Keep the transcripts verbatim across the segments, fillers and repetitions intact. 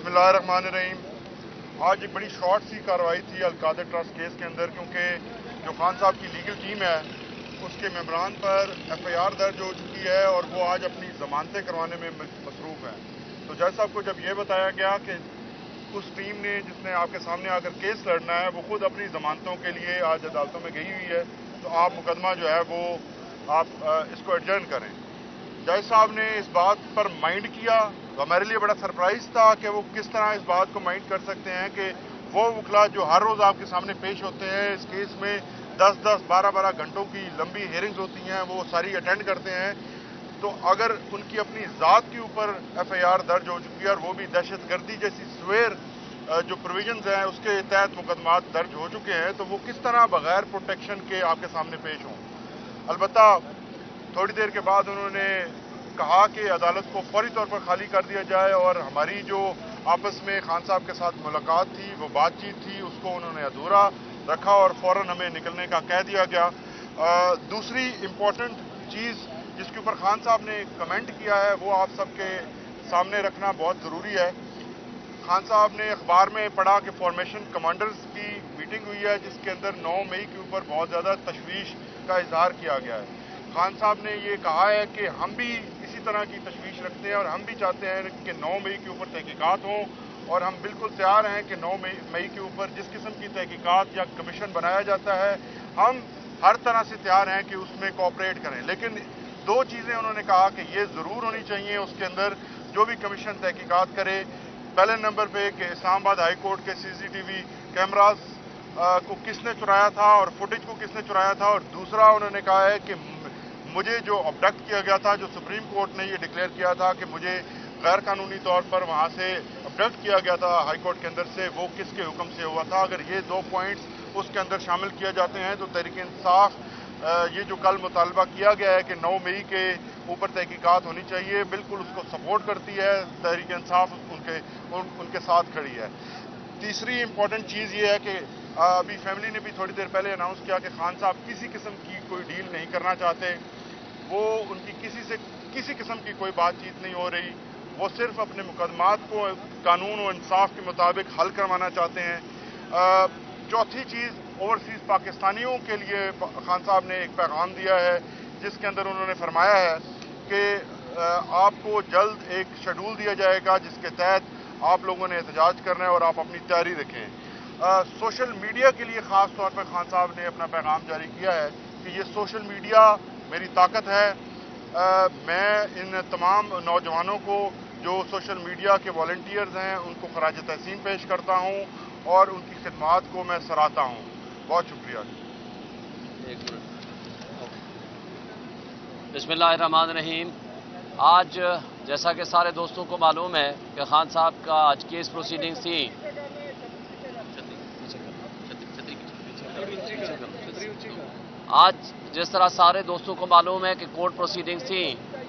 बिस्मिल्लाहिर्रहमानिर्रहीम। आज एक बड़ी शॉर्ट सी कार्रवाई थी अलकादर ट्रस्ट केस के अंदर, क्योंकि जो खान साहब की लीगल टीम है उसके मेंबरान पर एफ आई आर दर्ज हो चुकी है और वो आज अपनी जमानतें करवाने में मसरूफ़ हैं। तो जज साहब को जब ये बताया गया कि उस टीम ने जिसने आपके सामने आकर केस लड़ना है वो खुद अपनी जमानतों के लिए आज अदालतों में गई हुई है, तो आप मुकदमा जो है वो आप इसको एडजर्न करें। जज साहब ने इस बात पर माइंड किया तो हमारे लिए बड़ा सरप्राइज था कि वो किस तरह इस बात को माइंड कर सकते हैं कि वो वकला जो हर रोज़ आपके सामने पेश होते हैं इस केस में दस दस बारह बारह घंटों की लंबी हेयरिंग्स होती हैं, वो सारी अटेंड करते हैं। तो अगर उनकी अपनी ज़ात के ऊपर एफ आई आर दर्ज हो चुकी है और वो भी दहशत गर्दी जैसी स्वेर जो प्रोविजंस हैं उसके तहत मुकदमात दर्ज हो चुके हैं, तो वो किस तरह बगैर प्रोटेक्शन के आपके सामने पेश हों। अलबत्ता थोड़ी देर के बाद उन्होंने कहा कि अदालत को फौरी तौर पर खाली कर दिया जाए और हमारी जो आपस में खान साहब के साथ मुलाकात थी, वो बातचीत थी, उसको उन्होंने अधूरा रखा और फौरन हमें निकलने का कह दिया गया। आ, दूसरी इम्पोर्टेंट चीज़ जिसके ऊपर खान साहब ने कमेंट किया है वो आप सबके सामने रखना बहुत ज़रूरी है। खान साहब ने अखबार में पढ़ा कि फॉर्मेशन कमांडर्स की मीटिंग हुई है जिसके अंदर नौ मई के ऊपर बहुत ज़्यादा तशवीश का इजहार किया गया है। खान साहब ने ये कहा है कि हम भी इसी तरह की तशवीश रखते हैं और हम भी चाहते हैं कि नौ मई के ऊपर तहकीकात हों और हम बिल्कुल तैयार हैं कि नौ मई के ऊपर जिस किस्म की तहकीकात या कमीशन बनाया जाता है हम हर तरह से तैयार हैं कि उसमें कोऑपरेट करें। लेकिन दो चीज़ें उन्होंने कहा कि ये ज़रूर होनी चाहिए उसके अंदर जो भी कमीशन तहकीकात करे, पहले नंबर पे कि इस्लामाबाद हाई कोर्ट के C C T V cameras को किसने चुराया था और फुटेज को किसने चुराया था, और दूसरा उन्होंने कहा है कि मुझे जो अबडक्ट किया गया था, जो सुप्रीम कोर्ट ने ये डिक्लेयर किया था कि मुझे गैर कानूनी तौर पर वहाँ से अबडक्ट किया गया था हाई कोर्ट के अंदर से, वो किसके हुक्म से हुआ था। अगर ये दो पॉइंट्स उसके अंदर शामिल किए जाते हैं तो तहरीक-ए-इंसाफ ये जो कल मुतालबा किया गया है कि नौ मई के ऊपर तहकीकात होनी चाहिए, बिल्कुल उसको सपोर्ट करती है। तहरीक-ए-इंसाफ उनके उन, उनके साथ खड़ी है। तीसरी इम्पॉर्टेंट चीज़ ये है कि अभी फैमिली ने भी थोड़ी देर पहले अनाउंस किया कि खान साहब किसी किस्म की कोई डील नहीं करना चाहते, वो उनकी किसी से किसी किस्म की कोई बातचीत नहीं हो रही, वो सिर्फ अपने मुकदमात को कानून और इंसाफ के मुताबिक हल करवाना चाहते हैं। चौथी चीज़, ओवरसीज़ पाकिस्तानियों के लिए खान साहब ने एक पैगाम दिया है जिसके अंदर उन्होंने फरमाया है कि आपको जल्द एक शेड्यूल दिया जाएगा जिसके तहत आप लोगों ने एहतजाज करना है और आप अपनी तैयारी रखें। आ, सोशल मीडिया के लिए ख़ास तौर पर खान साहब ने अपना पैगाम जारी किया है कि ये सोशल मीडिया मेरी ताकत है। आ, मैं इन तमाम नौजवानों को जो सोशल मीडिया के वॉलंटियर्स हैं उनको खराज तहसीन पेश करता हूँ और उनकी खिदमात को मैं सराहता हूँ। बहुत शुक्रिया। बिस्मिल्लाहिर्रहमानिर्रहीम। आज जैसा कि सारे दोस्तों को मालूम है कि खान साहब का आज केस प्रोसीडिंग्स थी। आज जिस तरह सारे दोस्तों को मालूम है कि कोर्ट प्रोसीडिंग्स थी,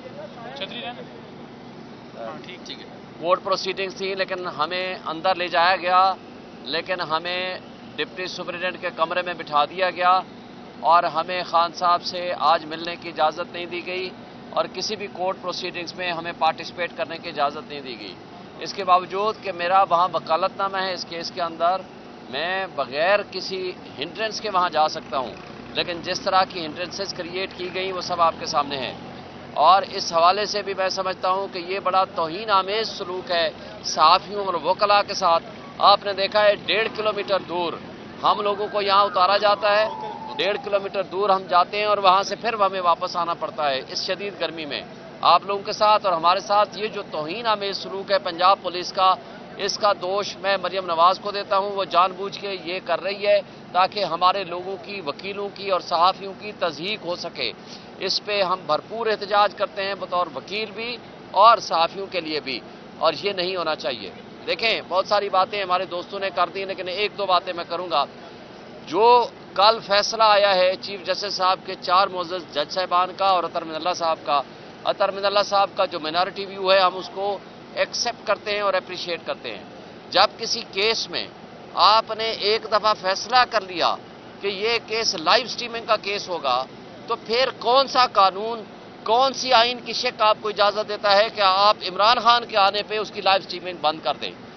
ठीक ठीक है कोर्ट प्रोसीडिंग्स थी, लेकिन हमें अंदर ले जाया गया, लेकिन हमें डिप्टी सुपरिटेंडेंट के कमरे में बिठा दिया गया और हमें खान साहब से आज मिलने की इजाज़त नहीं दी गई और किसी भी कोर्ट प्रोसीडिंग्स में हमें पार्टिसिपेट करने की इजाज़त नहीं दी गई। इसके बावजूद कि मेरा वहाँ वकालतनामा है इस केस के अंदर, मैं बग़ैर किसी हिंड्रेंस के वहाँ जा सकता हूँ, लेकिन जिस तरह की हिंड्रेंसेस क्रिएट की गई वो सब आपके सामने हैं। और इस हवाले से भी मैं समझता हूँ कि ये बड़ा तौहीन आमेज़ सलूक है सहाफ़ियों और वकला के साथ। आपने देखा है डेढ़ किलोमीटर दूर हम लोगों को यहाँ उतारा जाता है, डेढ़ किलोमीटर दूर हम जाते हैं और वहाँ से फिर हमें वापस आना पड़ता है इस शदीद गर्मी में। आप लोगों के साथ और हमारे साथ ये जो तौहीन आमेज़ सलूक है पंजाब पुलिस का, इसका दोष मैं मरियम नवाज़ को देता हूँ। वो जानबूझ के ये कर रही है ताकि हमारे लोगों की, वकीलों की और सहाफ़ियों की तज़हीक हो सके। इस पे हम भरपूर एहतजाज करते हैं बतौर वकील भी और सहाफ़ियों के लिए भी, और ये नहीं होना चाहिए। देखें, बहुत सारी बातें हमारे दोस्तों ने कर दी, लेकिन एक दो बातें मैं करूँगा। जो कल फैसला आया है चीफ जस्टिस साहब के चार मोअज़्ज़ज़ जज साहिबान का और अतर मिनल्ला साहब का, अतर मिनल्ला साहब का जो माइनॉरिटी व्यू है हम उसको एक्सेप्ट करते हैं और अप्रिशिएट करते हैं। जब किसी केस में आपने एक दफ़ा फैसला कर लिया कि ये केस लाइव स्ट्रीमिंग का केस होगा, तो फिर कौन सा कानून, कौन सी आइन की शिक आपको इजाज़त देता है कि आप इमरान खान के आने पे उसकी लाइव स्ट्रीमिंग बंद कर दें।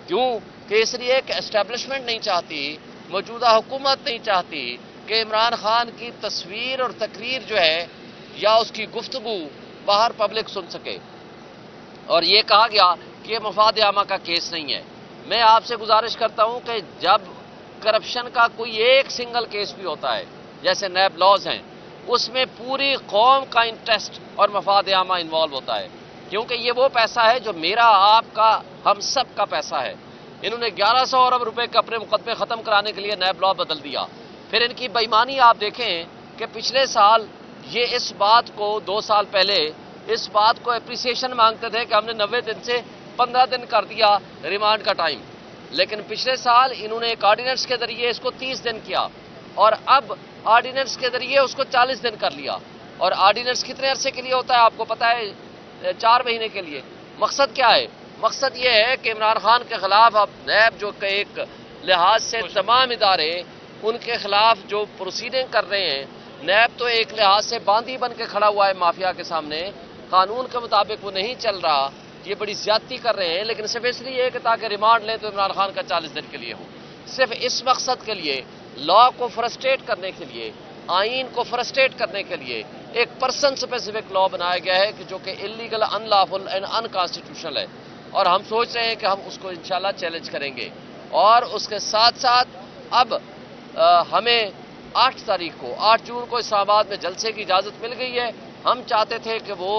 کیوں کہ اس لیے کہ اسٹیبلشمنٹ نہیں چاہتی، موجودہ حکومت نہیں چاہتی کہ عمران خان کی تصویر اور تقریر جو ہے یا اس کی گفتگو باہر پبلک سن سکے. اور یہ کہا گیا کہ یہ مفاد عامہ کا کیس نہیں ہے. میں آپ سے گزارش کرتا ہوں کہ جب کرپشن کا کوئی ایک سنگل کیس بھی ہوتا ہے جیسے نیب لاز ہیں، اس میں پوری قوم کا انٹرسٹ اور مفاد عامہ انوالو ہوتا ہے، کیونکہ یہ وہ پیسہ ہے جو میرا، آپ کا، ہم سب کا پیسہ ہے. انہوں نے گیارہ سو ارب روپے کے اپنے مقدمے ختم کرانے کے لیے نیب لا بدل دیا. پھر ان کی بےایمانی آپ دیکھیں کہ پچھلے سال یہ اس بات کو، دو سال پہلے اس بات کو اپریسیشن مانگتے تھے کہ ہم نے نوے دن سے پندرہ دن کر دیا ریمانڈ کا ٹائم، لیکن پچھلے سال انہوں نے ایک آرڈیننس کے ذریعے اس کو تیس دن کیا اور اب آرڈیننس کے ذریعے اس کو چالیس دن کر لیا. اور آرڈیننس کتنے عرصے کے لیے ہوتا ہے آپ کو پتا ہے؟ چار مہینے کے لیے. مقصد کیا ہے؟ مقصد یہ ہے کہ عمران خان کے خلاف اب نیب جو کہ ایک لحاظ سے تمام ادارے ان کے خلاف جو پروسیڈنگ کر رہے ہیں، نیب تو ایک لحاظ سے باندھی بن کے کھڑا ہوا ہے مافیا کے سامنے، قانون کے مطابق وہ نہیں چل رہا، یہ بڑی زیادتی کر رہے ہیں، لیکن صرف اس لیے کہ تاکہ ریمانڈ لیں تو عمران خان کا چالیس دن کے لیے ہو. صرف اس مقصد کے لیے، لا کو فرسٹریٹ کرنے کے لیے، آئین کو فرسٹریٹ کرنے کے لیے ایک پرسن اسپیسیفک لا بنایا گیا ہے کہ جو کہ illegal, unlawful and unconstitutional ہے. اور ہم سوچ رہے ہیں کہ ہم اس کو انشاءاللہ چیلنج کریں گے. اور اس کے ساتھ ساتھ اب آ, ہمیں آٹھ تاریخ کو، آٹھ جون کو اسلام آباد میں جلسے کی اجازت مل گئی ہے. ہم چاہتے تھے کہ وہ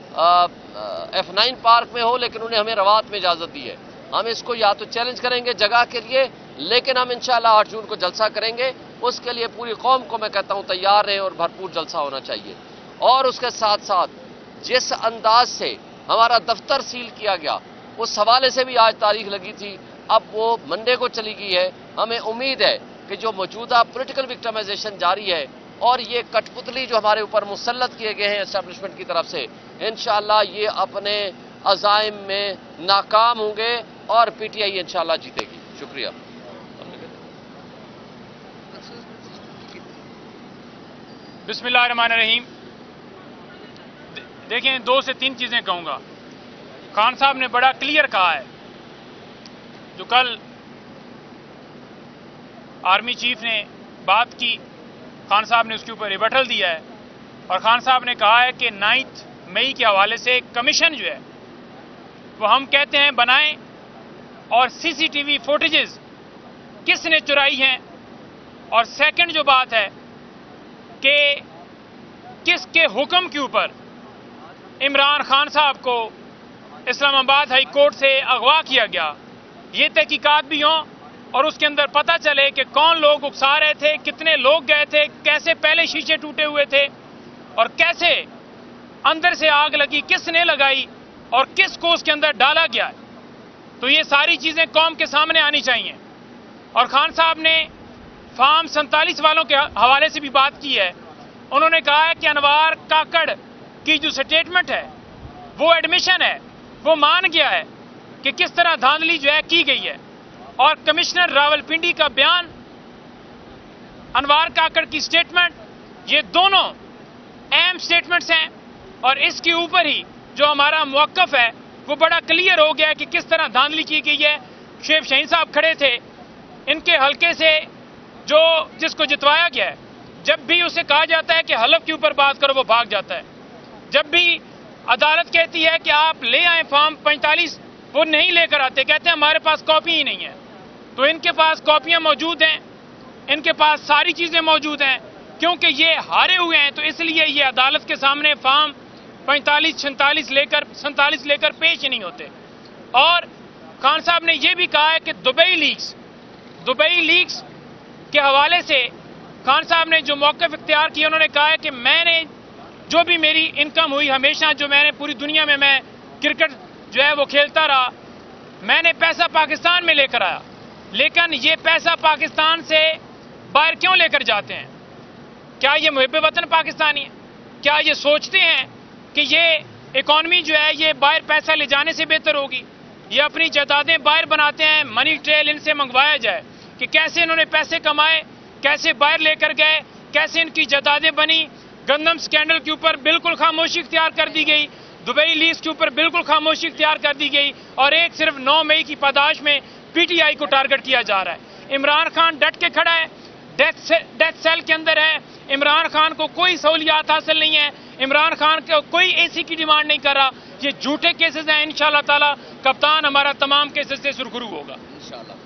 ایف نائن پارک میں ہو، لیکن انہیں ہمیں روات میں اجازت دی ہے. ہم اس کو یا تو چیلنج کریں گے جگہ کے لیے، لیکن ہم انشاءاللہ آٹھ جون کو جلسہ کریں گے. اس کے لیے پوری قوم کو میں کہتا ہوں تیار رہیں اور بھرپور جلسہ ہونا چاہیے. اور اس کے ساتھ ساتھ جس انداز سے ہمارا دفتر سیل کیا گیا، اس حوالے سے بھی آج تاریخ لگی تھی، اب وہ منڈے کو چلی گئی ہے. ہمیں امید ہے کہ جو موجودہ پولیٹیکل وکٹمائزیشن جاری ہے اور یہ کٹ پتلی جو ہمارے اوپر مسلط کیے گئے ہیں اسٹیبلشمنٹ کی طرف سے، انشاءاللہ یہ اپنے عزائم میں ناکام ہوں گے اور پی ٹی آئی انشاءاللہ جیتے گی. شکریہ. بسم اللہ الرحمن الرحیم. دیکھیں، دو سے تین چیزیں کہوں گا. خان صاحب نے بڑا کلیئر کہا ہے، جو کل آرمی چیف نے بات کی، خان صاحب نے اس کے اوپر ریبٹل دیا ہے. اور خان صاحب نے کہا ہے کہ نائنتھ مئی کے حوالے سے کمیشن جو ہے وہ ہم کہتے ہیں بنائیں، اور سی سی ٹی وی فوٹیجز کس نے چرائی ہیں. اور سیکنڈ جو بات ہے کہ کس کے حکم کے اوپر عمران خان صاحب کو اسلام آباد ہائی کورٹ سے اغوا کیا گیا، یہ تحقیقات بھی ہوں اور اس کے اندر پتہ چلے کہ کون لوگ اکسا رہے تھے، کتنے لوگ گئے تھے، کیسے پہلے شیشے ٹوٹے ہوئے تھے اور کیسے اندر سے آگ لگی، کس نے لگائی اور کس کو اس کے اندر ڈالا گیا ہے. تو یہ ساری چیزیں قوم کے سامنے آنی چاہیے. اور خان صاحب نے فارم سینتالیس والوں کے حوالے سے بھی بات کی ہے. انہوں نے کہا ہے کہ انوار کاکڑ کی جو سٹیٹمنٹ ہے وہ ایڈمیشن ہے، وہ مان گیا ہے کہ کس طرح دھاندلی جو ہے کی گئی ہے. اور کمشنر راول پنڈی کا بیان، انوار کاکڑ کی سٹیٹمنٹ، یہ دونوں اہم سٹیٹمنٹس ہیں. اور اس کے اوپر ہی جو ہمارا موقف ہے وہ بڑا کلیئر ہو گیا کہ کس طرح دھاندلی کی گئی ہے. شیخ شاہین صاحب کھڑے تھے، ان کے حلقے سے جو جس کو جتوایا گیا ہے، جب بھی اسے کہا جاتا ہے کہ حلف کے اوپر بات کرو وہ بھاگ جاتا ہے. جب بھی عدالت کہتی ہے کہ آپ لے آئیں فارم پینتالیس، وہ نہیں لے کر آتے، کہتے ہیں ہمارے پاس کاپی ہی نہیں ہے. تو ان کے پاس کاپیاں موجود ہیں، ان کے پاس ساری چیزیں موجود ہیں. کیونکہ یہ ہارے ہوئے ہیں تو اس لیے یہ عدالت کے سامنے فارم پینتالیس چھنتالیس لے کر سینتالیس لے کر پیش ہی نہیں ہوتے. اور خان صاحب نے یہ بھی کہا ہے کہ دبئی لیکس دبئی لیکس کے حوالے سے خان صاحب نے جو موقف اختیار کیا، انہوں نے کہا ہے کہ میں نے جو بھی میری انکم ہوئی، ہمیشہ جو میں نے پوری دنیا میں میں کرکٹ جو ہے وہ کھیلتا رہا، میں نے پیسہ پاکستان میں لے کر آیا. لیکن یہ پیسہ پاکستان سے باہر کیوں لے کر جاتے ہیں؟ کیا یہ محب وطن پاکستانی ہے؟ کیا یہ سوچتے ہیں کہ یہ اکانومی جو ہے یہ باہر پیسہ لے جانے سے بہتر ہوگی؟ یہ اپنی جائیدادیں باہر بناتے ہیں، منی ٹریل ان سے منگوایا جائے کہ کیسے انہوں نے پیسے کمائے، کیسے باہر لے کر گئے، کیسے ان کی جائیدادیں بنی. گندم سکینڈل کے اوپر بالکل خاموشی اختیار کر دی گئی، دبئی لیز کے اوپر بالکل خاموشی اختیار کر دی گئی. اور ایک صرف نو مئی کی پاداش میں پی ٹی آئی کو ٹارگٹ کیا جا رہا ہے. عمران خان ڈٹ کے کھڑا ہے, ڈیتھ سیل کے اندر ہے. عمران خان کو کوئی سہولیات حاصل نہیں ہے, عمران خان کو کوئی اے سی کی ڈیمانڈ نہیں کر رہا. یہ جھوٹے کیسز ہیں. انشاءاللہ تعالی کپتان ہمارا تمام کیسز سے سرخرو ہوگا. انشاءاللہ.